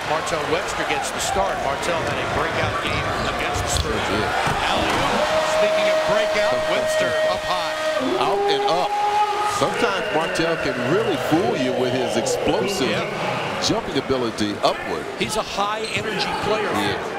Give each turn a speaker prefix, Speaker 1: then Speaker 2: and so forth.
Speaker 1: Martell Webster gets the start. Martell had a breakout game against the Spurs. Alley-oop. Speaking of breakout, Webster up high.
Speaker 2: Out and up. Sometimes Martell can really fool you with his explosive jumping ability upward.
Speaker 1: He's a high energy player.
Speaker 2: Yeah.